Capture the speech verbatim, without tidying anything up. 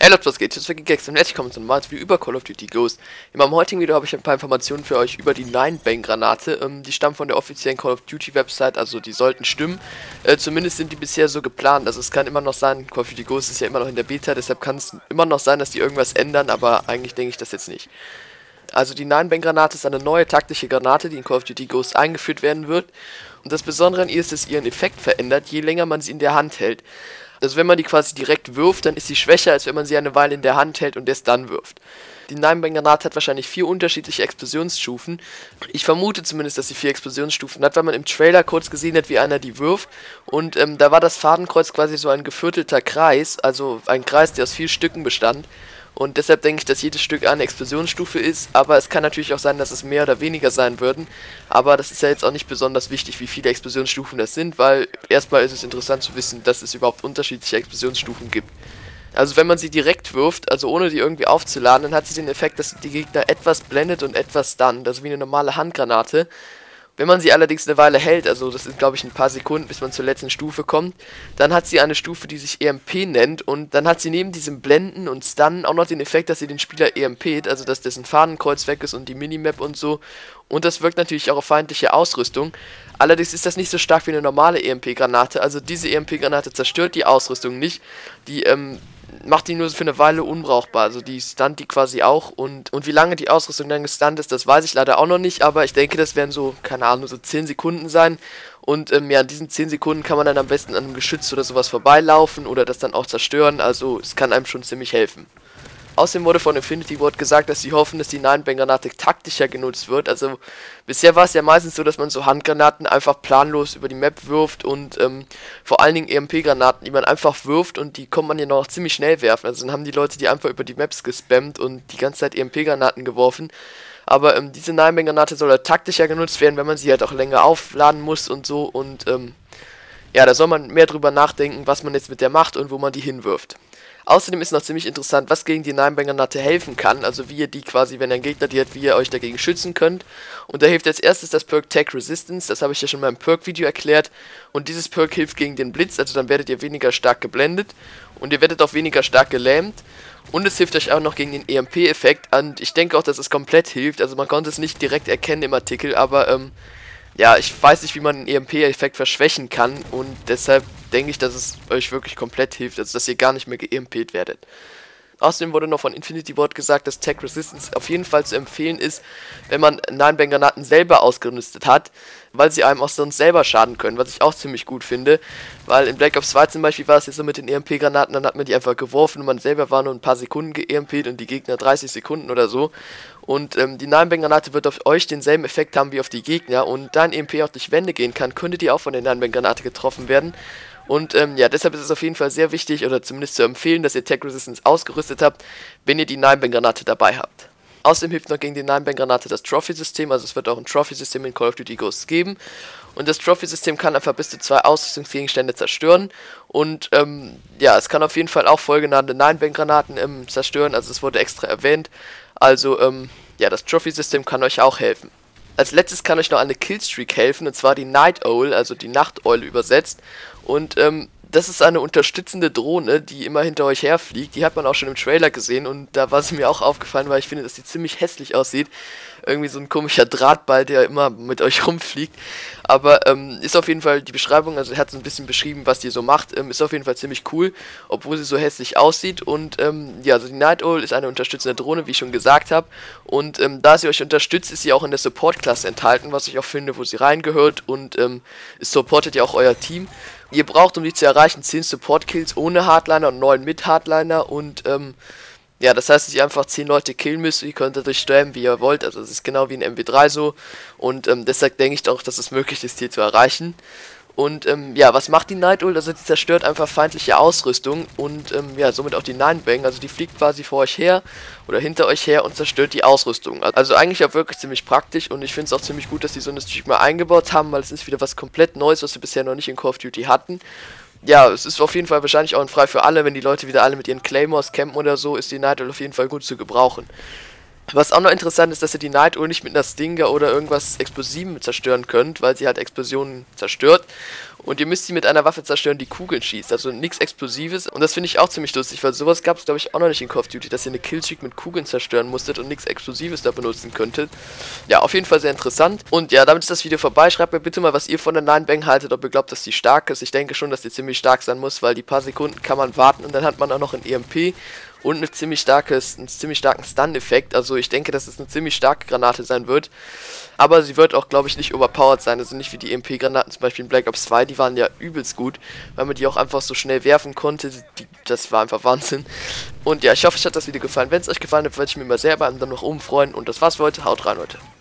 Hey Leute, was geht? Jetzt ist Gags und herzlich willkommen zu einem neuen Video über Call of Duty Ghosts. In meinem heutigen Video habe ich ein paar Informationen für euch über die nine bang Granate. Ähm, die stammen von der offiziellen Call of Duty Website, also die sollten stimmen. Äh, zumindest sind die bisher so geplant. Also es kann immer noch sein, Call of Duty Ghosts ist ja immer noch in der Beta, deshalb kann es immer noch sein, dass die irgendwas ändern, aber eigentlich denke ich das jetzt nicht. Also die nine bang Granate ist eine neue taktische Granate, die in Call of Duty Ghosts eingeführt werden wird. Und das Besondere an ihr ist, dass ihren Effekt verändert, je länger man sie in der Hand hält. Also wenn man die quasi direkt wirft, dann ist sie schwächer, als wenn man sie eine Weile in der Hand hält und erst dann wirft. Die nine bang Granate hat wahrscheinlich vier unterschiedliche Explosionsstufen. Ich vermute zumindest, dass sie vier Explosionsstufen hat, weil man im Trailer kurz gesehen hat, wie einer die wirft. Und ähm, da war das Fadenkreuz quasi so ein geviertelter Kreis, also ein Kreis, der aus vier Stücken bestand. Und deshalb denke ich, dass jedes Stück eine Explosionsstufe ist, aber es kann natürlich auch sein, dass es mehr oder weniger sein würden. Aber das ist ja jetzt auch nicht besonders wichtig, wie viele Explosionsstufen das sind, weil erstmal ist es interessant zu wissen, dass es überhaupt unterschiedliche Explosionsstufen gibt. Also wenn man sie direkt wirft, also ohne die irgendwie aufzuladen, dann hat sie den Effekt, dass die Gegner etwas blendet und etwas stunt, also wie eine normale Handgranate. Wenn man sie allerdings eine Weile hält, also das sind glaube ich ein paar Sekunden, bis man zur letzten Stufe kommt, dann hat sie eine Stufe, die sich E M P nennt, und dann hat sie neben diesem Blenden und Stunnen auch noch den Effekt, dass sie den Spieler E M P't, also dass dessen Fadenkreuz weg ist und die Minimap und so, und das wirkt natürlich auch auf feindliche Ausrüstung. Allerdings ist das nicht so stark wie eine normale E M P-Granate, also diese E M P-Granate zerstört die Ausrüstung nicht, die ähm, macht die nur für eine Weile unbrauchbar, also die stunt die quasi auch, und, und wie lange die Ausrüstung dann gestunt ist, das weiß ich leider auch noch nicht, aber ich denke, das werden so, keine Ahnung, so zehn Sekunden sein, und ähm, ja, in diesen zehn Sekunden kann man dann am besten an einem Geschütz oder sowas vorbeilaufen oder das dann auch zerstören, also es kann einem schon ziemlich helfen. Außerdem wurde von Infinity Ward gesagt, dass sie hoffen, dass die nine bang Granate taktischer genutzt wird. Also bisher war es ja meistens so, dass man so Handgranaten einfach planlos über die Map wirft und ähm, vor allen Dingen E M P-Granaten, die man einfach wirft, und die kommt man ja noch ziemlich schnell werfen. Also dann haben die Leute die einfach über die Maps gespammt und die ganze Zeit E M P-Granaten geworfen. Aber ähm, diese nine bang Granate soll halt taktischer genutzt werden, wenn man sie halt auch länger aufladen muss und so. Und ähm, ja, da soll man mehr drüber nachdenken, was man jetzt mit der macht und wo man die hinwirft. Außerdem ist noch ziemlich interessant, was gegen die nine bang Granate helfen kann, also wie ihr die quasi, wenn ein Gegner die hat, wie ihr euch dagegen schützen könnt. Und da hilft als erstes das Perk Tech Resistance, das habe ich ja schon mal im Perk-Video erklärt. Und dieses Perk hilft gegen den Blitz, also dann werdet ihr weniger stark geblendet und ihr werdet auch weniger stark gelähmt. Und es hilft euch auch noch gegen den E M P-Effekt, und ich denke auch, dass es komplett hilft, also man konnte es nicht direkt erkennen im Artikel, aber ähm, ja, ich weiß nicht, wie man den E M P-Effekt verschwächen kann, und deshalb denke ich, dass es euch wirklich komplett hilft, also dass ihr gar nicht mehr ge-E M P't werdet. Außerdem wurde noch von Infinity Ward gesagt, dass Tech Resistance auf jeden Fall zu empfehlen ist, wenn man nine bang Granaten selber ausgerüstet hat, weil sie einem auch sonst selber schaden können, was ich auch ziemlich gut finde, weil in Black Ops zwei zum Beispiel war es jetzt so mit den E M P-Granaten, dann hat man die einfach geworfen und man selber war nur ein paar Sekunden ge-E M P't und die Gegner dreißig Sekunden oder so. Und ähm, die nine bang Granate wird auf euch denselben Effekt haben wie auf die Gegner, und da ein E M P auch durch Wände gehen kann, könntet ihr auch von der nine bang Granate getroffen werden. Und ähm, ja, deshalb ist es auf jeden Fall sehr wichtig, oder zumindest zu empfehlen, dass ihr Tech Resistance ausgerüstet habt, wenn ihr die nine bang Granate dabei habt. Außerdem hilft noch gegen die nine bang Granate das Trophy-System, also es wird auch ein Trophy-System in Call of Duty Ghosts geben. Und das Trophy-System kann einfach bis zu zwei Ausrüstungsgegenstände zerstören. Und ähm, ja, es kann auf jeden Fall auch vollgenannte nine bang Granaten ähm, zerstören, also es wurde extra erwähnt. Also ähm, ja, das Trophy-System kann euch auch helfen. Als letztes kann euch noch eine Killstreak helfen, und zwar die Night Owl, also die Nachteule übersetzt. Und ähm, das ist eine unterstützende Drohne, die immer hinter euch herfliegt. Die hat man auch schon im Trailer gesehen, und da war sie mir auch aufgefallen, weil ich finde, dass die ziemlich hässlich aussieht. Irgendwie so ein komischer Drahtball, der immer mit euch rumfliegt. Aber ähm, ist auf jeden Fall die Beschreibung, also er hat so ein bisschen beschrieben, was die so macht, ähm, ist auf jeden Fall ziemlich cool, obwohl sie so hässlich aussieht. Und ähm, ja, also die Night Owl ist eine unterstützende Drohne, wie ich schon gesagt habe. Und ähm, da sie euch unterstützt, ist sie auch in der Support-Klasse enthalten, was ich auch finde, wo sie reingehört. Und ähm, es supportet ja auch euer Team. Ihr braucht, um die zu erreichen, zehn Support-Kills ohne Hardliner und neun mit Hardliner, und ähm, ja, das heißt, dass ihr einfach zehn Leute killen müsst, ihr könnt dadurch sterben, wie ihr wollt, also es ist genau wie in M W drei so, und ähm, deshalb denke ich auch, dass es möglich ist, hier zu erreichen. Und ähm, ja, was macht die Night Owl? Also die zerstört einfach feindliche Ausrüstung und ähm, ja, somit auch die nine bang, also die fliegt quasi vor euch her oder hinter euch her und zerstört die Ausrüstung. Also eigentlich auch wirklich ziemlich praktisch, und ich finde es auch ziemlich gut, dass die so eine Streak mal eingebaut haben, weil es ist wieder was komplett Neues, was wir bisher noch nicht in Call of Duty hatten. Ja, es ist auf jeden Fall wahrscheinlich auch ein Frei für alle, wenn die Leute wieder alle mit ihren Claymores campen oder so, ist die Night Owl auf jeden Fall gut zu gebrauchen. Was auch noch interessant ist, dass ihr die Night Owl nicht mit einer Stinger oder irgendwas Explosivem zerstören könnt, weil sie halt Explosionen zerstört. Und ihr müsst sie mit einer Waffe zerstören, die Kugeln schießt, also nichts Explosives. Und das finde ich auch ziemlich lustig, weil sowas gab es, glaube ich, auch noch nicht in Call of Duty, dass ihr eine Killstreak mit Kugeln zerstören musstet und nichts Explosives da benutzen könntet. Ja, auf jeden Fall sehr interessant. Und ja, damit ist das Video vorbei. Schreibt mir bitte mal, was ihr von der nine Bang haltet, ob ihr glaubt, dass die stark ist. Ich denke schon, dass die ziemlich stark sein muss, weil die paar Sekunden kann man warten und dann hat man auch noch ein E M P und eine ziemlich starkes, einen ziemlich starken Stun-Effekt. Also ich denke, dass es eine ziemlich starke Granate sein wird. Aber sie wird auch, glaube ich, nicht overpowered sein. Also nicht wie die E M P-Granaten zum Beispiel in Black Ops zwei. Die waren ja übelst gut, weil man die auch einfach so schnell werfen konnte. Die, das war einfach Wahnsinn. Und ja, ich hoffe, euch hat das Video gefallen. Wenn es euch gefallen hat, würde ich mich immer sehr über einen Daumen nach oben freuen. Und das war's für heute. Haut rein, Leute.